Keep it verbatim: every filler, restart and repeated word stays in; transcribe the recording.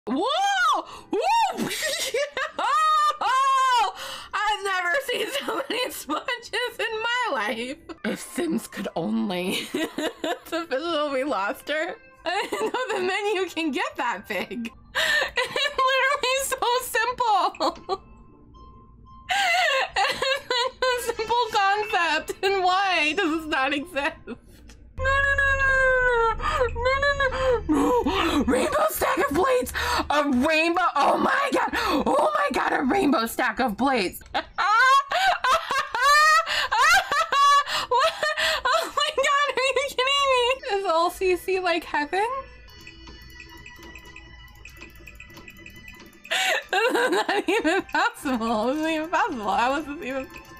Whoa! Whoa! Oh! I've never seen so many sponges in my life. If Sims could only. It's official, we lost her. I didn't know the menu can get that big. It's literally so simple. It's a simple concept, and why does this not exist? No, no, no, no, no, no, no, no, no. Rainbow stack of plates! A rainbow, oh my god! Oh my god, a rainbow stack of plates! What? Oh my god, are you kidding me? Is L C C like heaven? This is not even possible. It wasn't even possible. How was this even